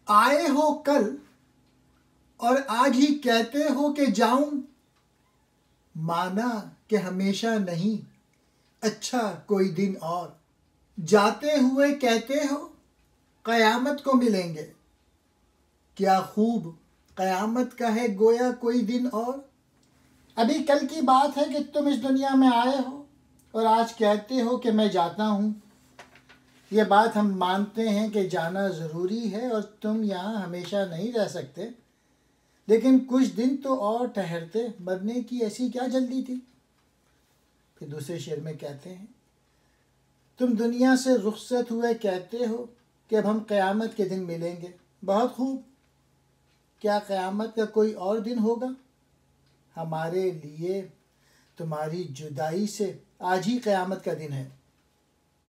आए हो कल और आज ही कहते हो कि जाऊं, माना कि हमेशा नहीं, अच्छा कोई दिन और। जाते हुए कहते हो क़यामत को मिलेंगे, क्या खूब क़यामत का है गोया कोई दिन और। अभी कल की बात है कि तुम इस दुनिया में आए हो और आज कहते हो कि मैं जाता हूँ। ये बात हम मानते हैं कि जाना ज़रूरी है और तुम यहाँ हमेशा नहीं रह सकते, लेकिन कुछ दिन तो और ठहरते, मरने की ऐसी क्या जल्दी थी। फिर दूसरे शेर में कहते हैं, तुम दुनिया से रुखसत हुए कहते हो कि अब हम क़यामत के दिन मिलेंगे। बहुत खूब, क्या क़यामत का कोई और दिन होगा? हमारे लिए तुम्हारी जुदाई से आज ही क़यामत का दिन है।